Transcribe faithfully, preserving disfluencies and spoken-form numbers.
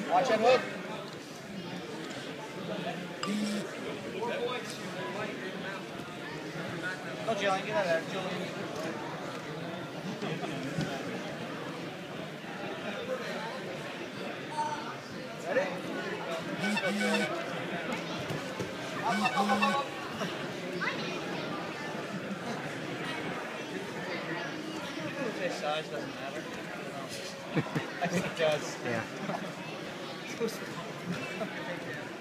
Watch that hook. Go, Jillian, get out of there. Jillian. Ready? Up, up, up, up, up. Fish size doesn't matter. I think it does. Yeah.